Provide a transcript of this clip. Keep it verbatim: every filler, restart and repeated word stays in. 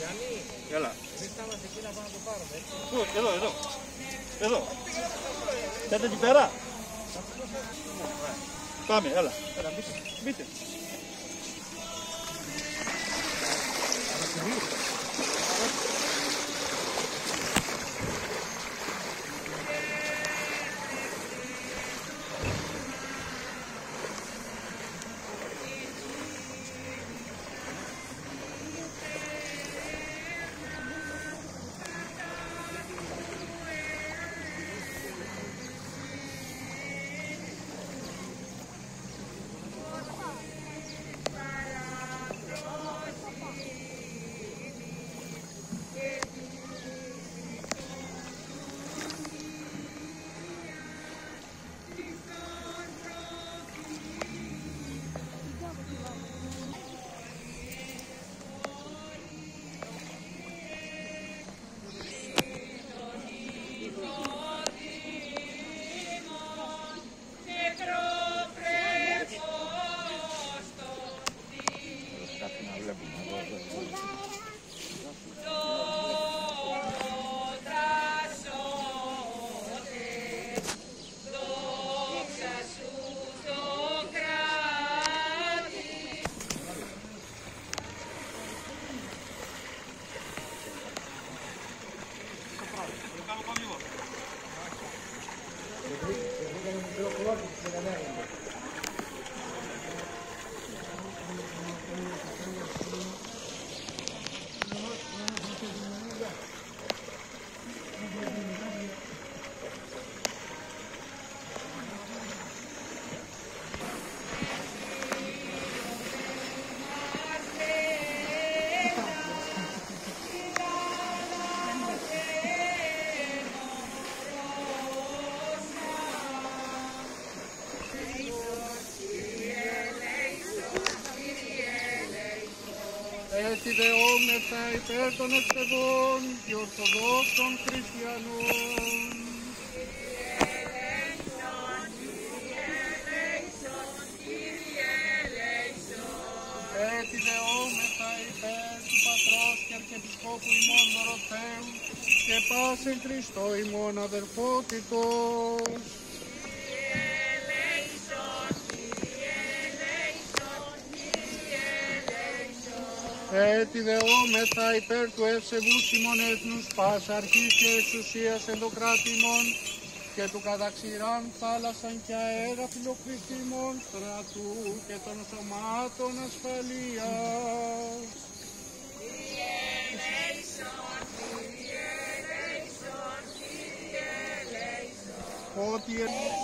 Έλα. Εμείς θα είμαστε εκεί να πάμε να το πάρουμε, έτσι. Πού, εδώ, εδώ. Εδώ. Κάτε εκεί πέρα. Πάμε, έλα. Έλα, μπείτε. Μπείτε. Έτσι δεόμεθα υπέρ των εκπαιδών και ορθοδόξων χριστιανών. Έτσι δεόμεθα υπέρ του Πατρός και Αρχιεπισκόπου ημών Δωροθέου και πάσεν Χριστό ημών αδερφότητος. Έτσι δεόμεθα υπέρ του ευσεβούς ημών έθνους πάσα αρχής και εξουσίας εν το κράτη ημών και του καταξηράν θάλασσαν και αέρα φιλοκριτήμων στρατού και των σωμάτων ασφαλείας. Ότι